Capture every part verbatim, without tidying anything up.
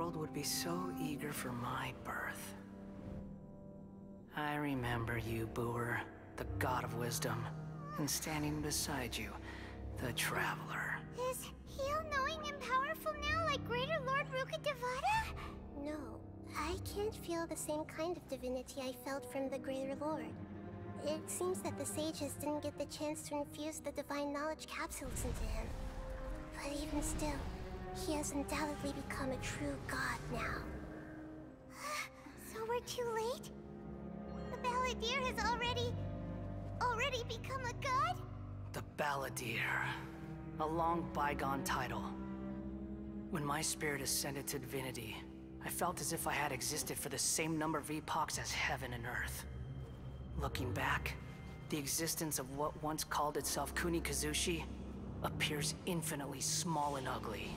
world would be so eager for my birth. I remember you, Booer, the god of wisdom, and standing beside you, the traveler. Is he all-knowing and powerful now like Greater Lord Rukkhadevata? No, I can't feel the same kind of divinity I felt from the Greater Lord. It seems that the sages didn't get the chance to infuse the divine knowledge capsules into him. But even still, he has undoubtedly become a true god now. So we're too late? The Balladeer has already... already become a god? The Balladeer. A long bygone title. When my spirit ascended to divinity, I felt as if I had existed for the same number of epochs as heaven and earth. Looking back, the existence of what once called itself Kunikazushi appears infinitely small and ugly.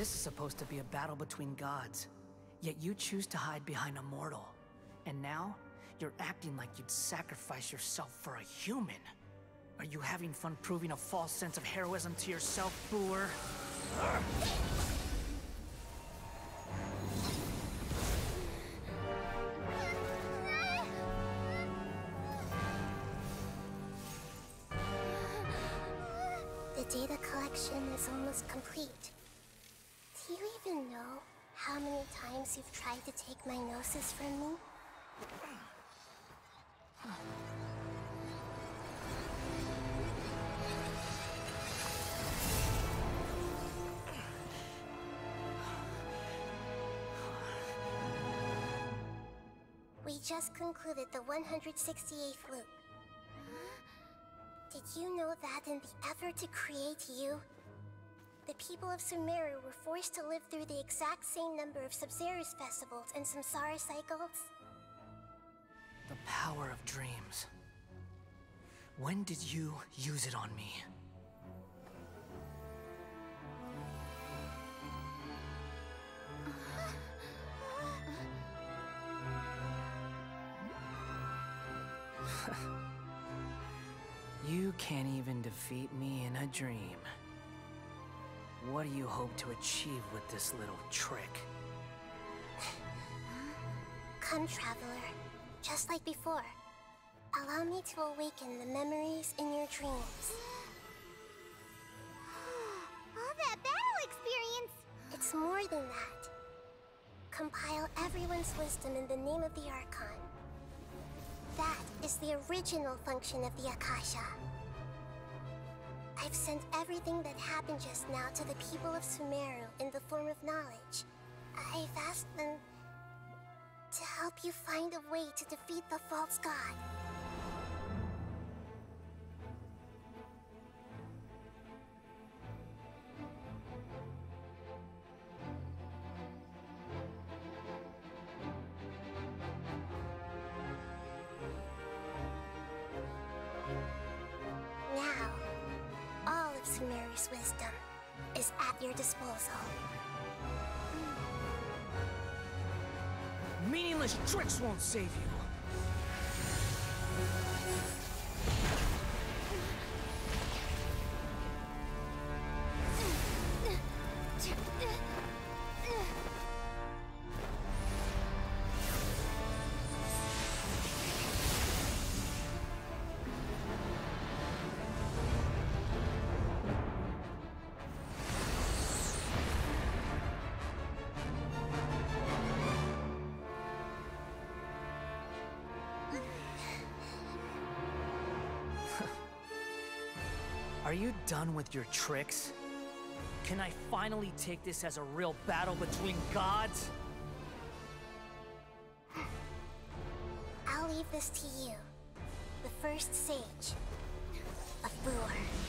This is supposed to be a battle between gods, yet you choose to hide behind a mortal. And now, you're acting like you'd sacrifice yourself for a human. Are you having fun proving a false sense of heroism to yourself, Booer? The data collection is almost complete. Do you even know how many times you've tried to take my gnosis from me? We just concluded the one hundred sixty-eighth loop. Did you know that in the effort to create you, the people of Sumeru were forced to live through the exact same number of Sabzeruz festivals and Samsara cycles? The power of dreams. When did you use it on me? You can't even defeat me in a dream. What do you hope to achieve with this little trick? Come, Traveler. Just like before. Allow me to awaken the memories in your dreams. All that battle experience! It's more than that. Compile everyone's wisdom in the name of the Archon. That is the original function of the Akasha. I've sent everything that happened just now to the people of Sumeru in the form of knowledge. I've asked them to help you find a way to defeat the false god. Now, all of Sumeru's wisdom is at your disposal. Meaningless tricks won't save you. Are you done with your tricks? Can I finally take this as a real battle between gods? I'll leave this to you, the first sage of Booer.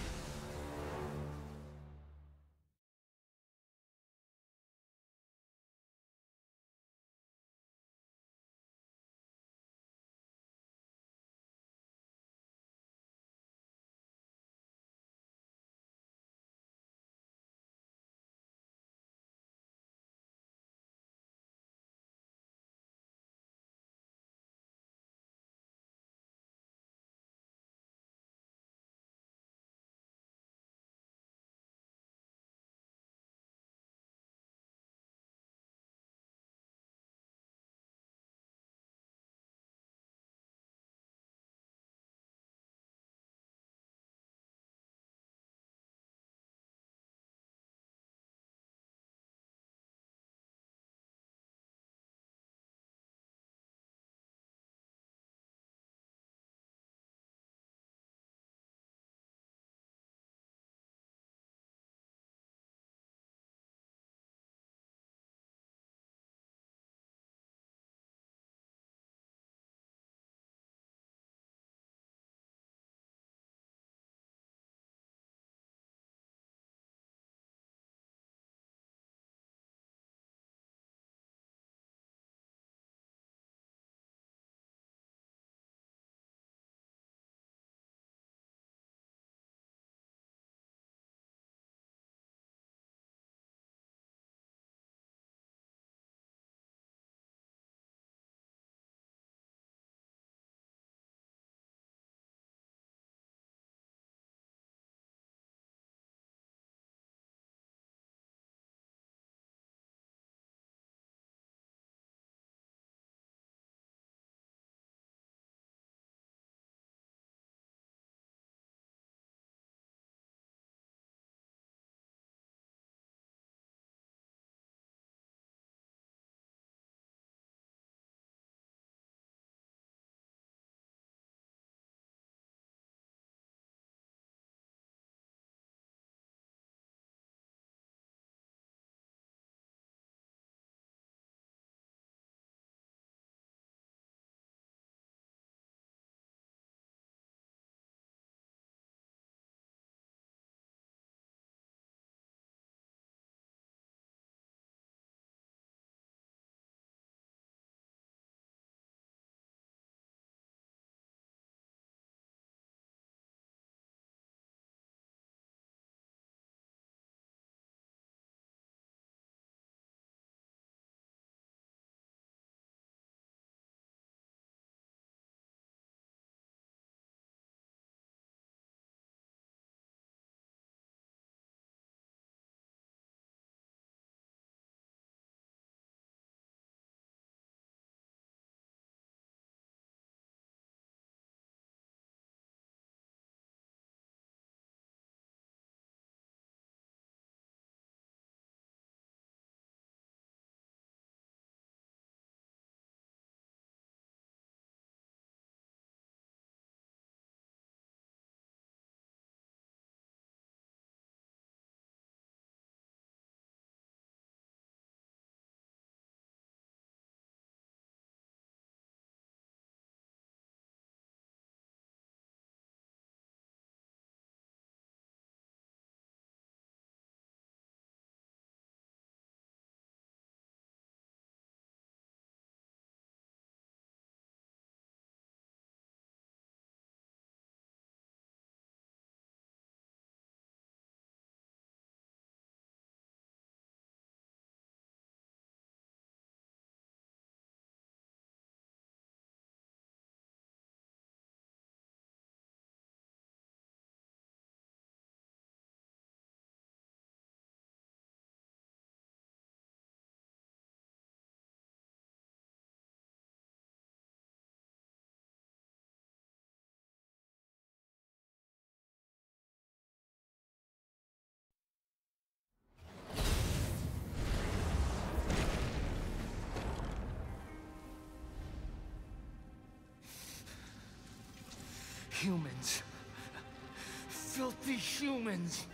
Humans. Filthy humans.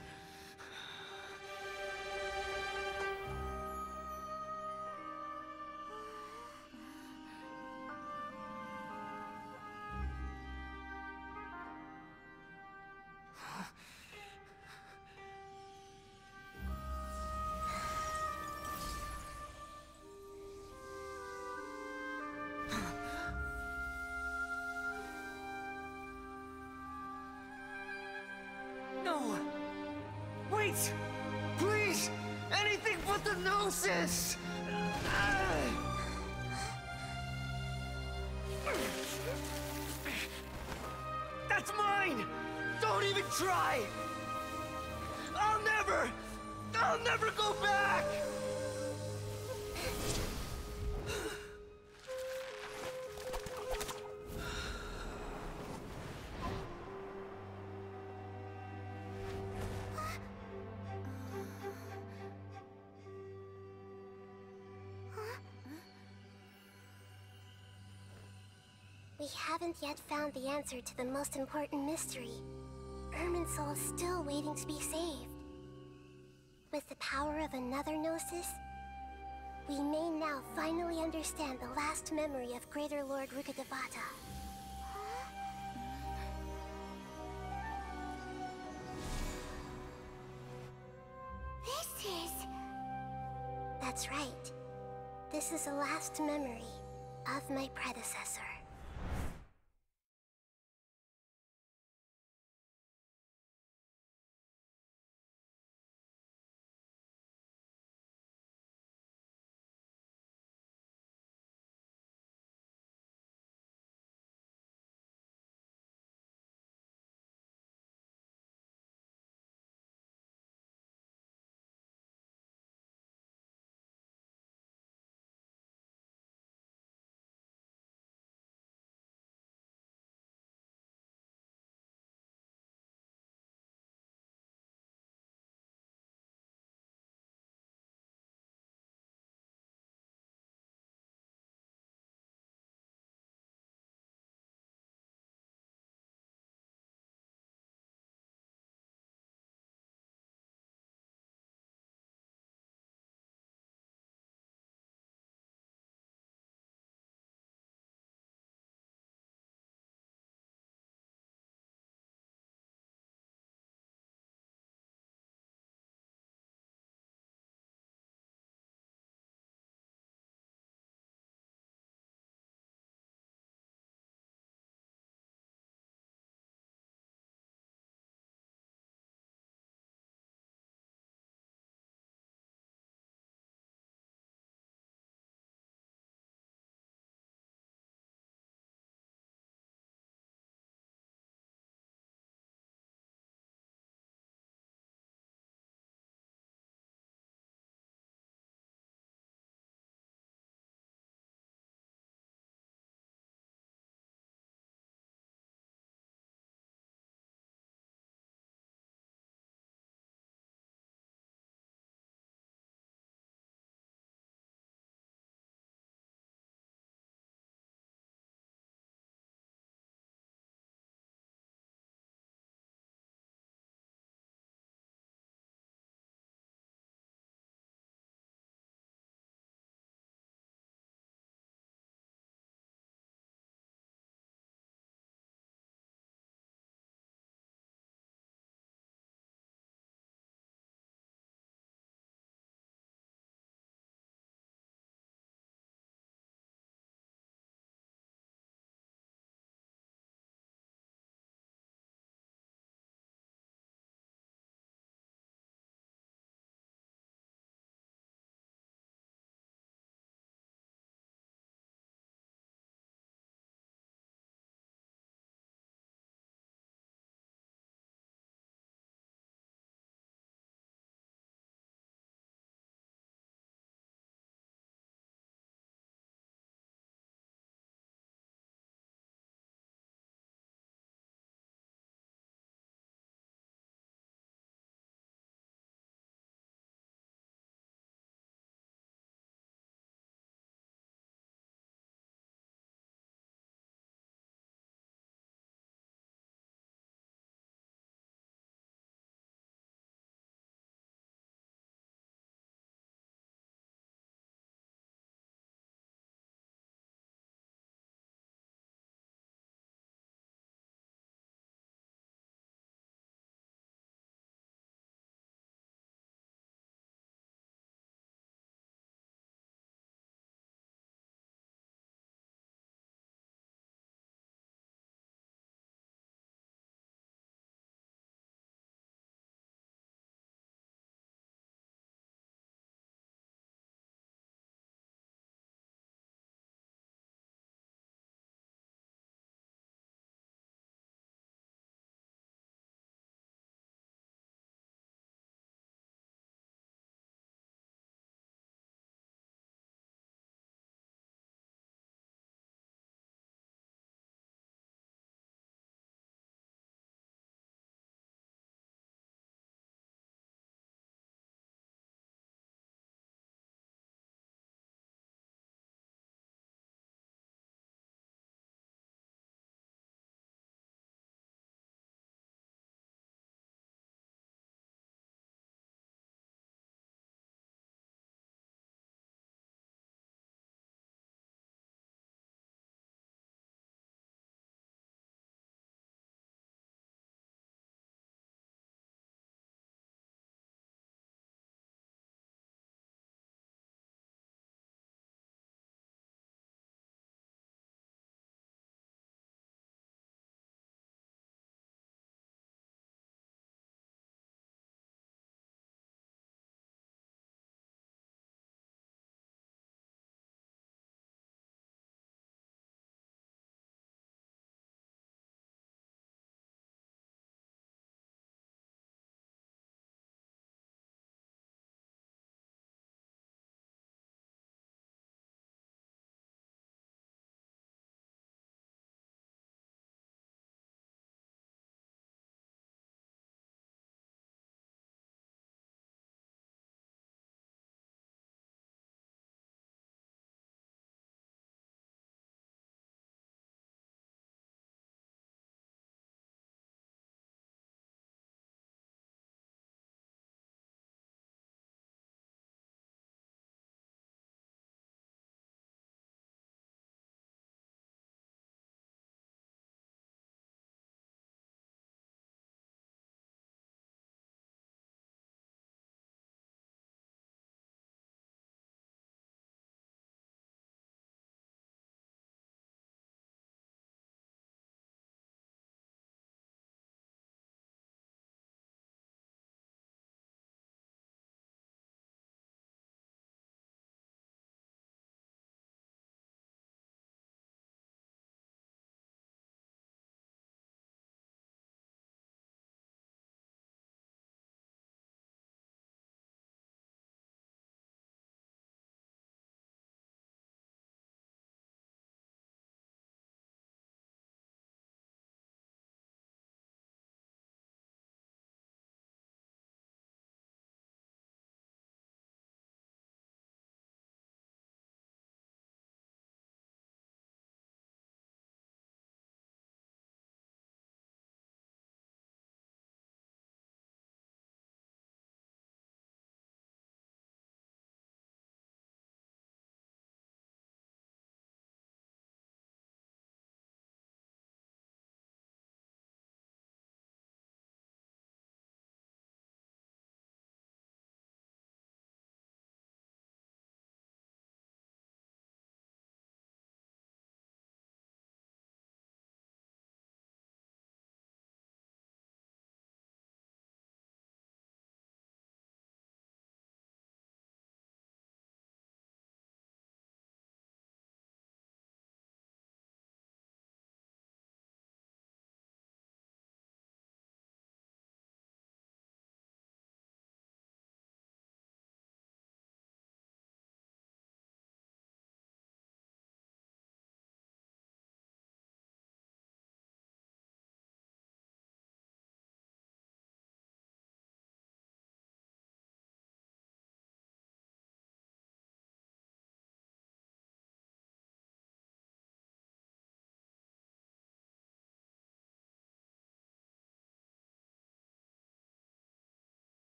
No! Wait! Please! Anything but the Gnosis! That's mine! Don't even try! I'll never... I'll never go back! We haven't yet found the answer to the most important mystery. Irminsul is still waiting to be saved. With the power of another Gnosis, we may now finally understand the last memory of Greater Lord Rukkhadevata. This is... That's right. This is the last memory of my predecessor.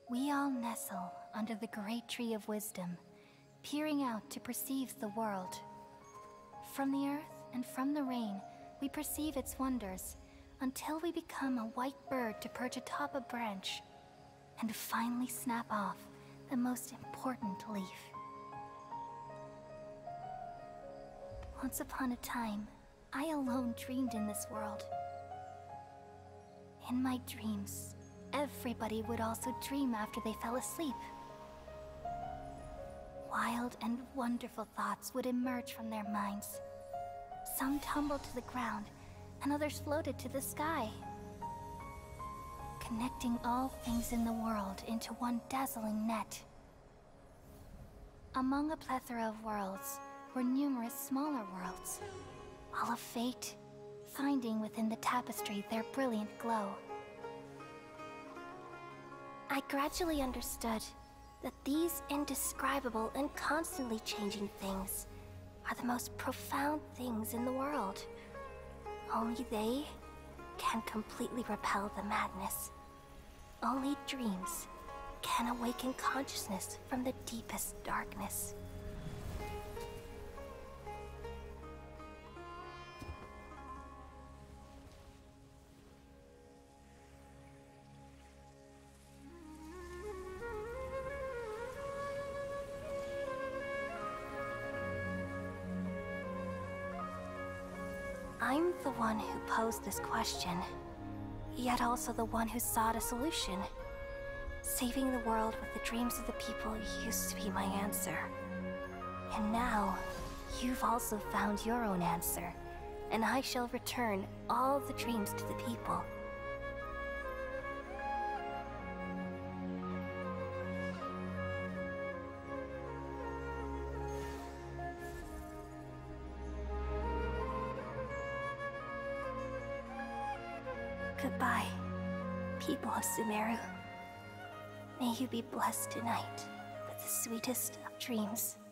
We all nestle under the great tree of wisdom, peering out to perceive the world. From the earth and from the rain, we perceive its wonders, until we become a white bird to perch atop a branch, and finally snap off the most important leaf. Once upon a time, I alone dreamed in this world. In my dreams, everybody would also dream after they fell asleep. Wild and wonderful thoughts would emerge from their minds. Some tumbled to the ground, and others floated to the sky, connecting all things in the world into one dazzling net. Among a plethora of worlds were numerous smaller worlds, all of fate, finding within the tapestry their brilliant glow. I gradually understood that these indescribable and constantly changing things are the most profound things in the world. Only they can completely repel the madness. Only dreams can awaken consciousness from the deepest darkness. I'm the one who posed this question, yet also the one who sought a solution. Saving the world with the dreams of the people used to be my answer. And now, you've also found your own answer, and I shall return all the dreams to the people. Goodbye, people of Sumeru. May you be blessed tonight with the sweetest of dreams.